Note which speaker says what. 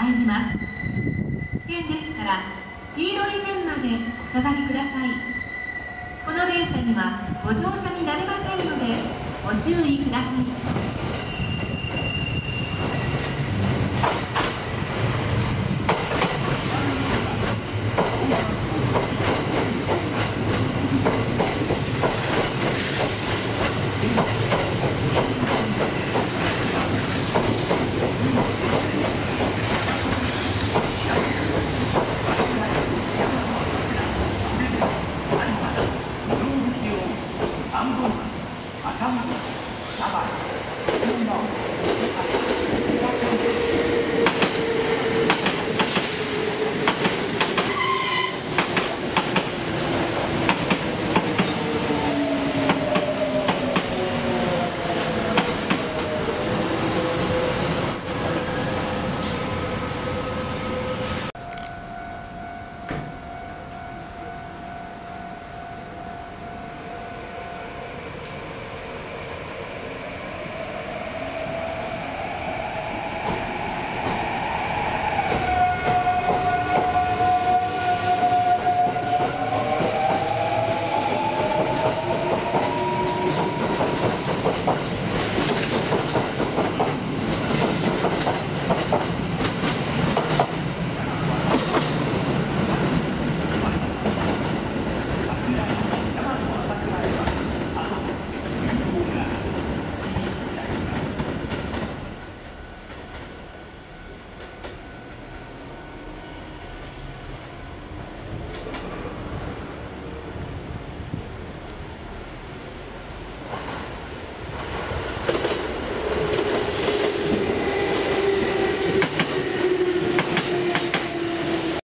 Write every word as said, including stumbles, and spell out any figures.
Speaker 1: 参ります。危険ですから、黄色い線までお下がりください。この電車にはご乗車になれませんので、ご注意ください。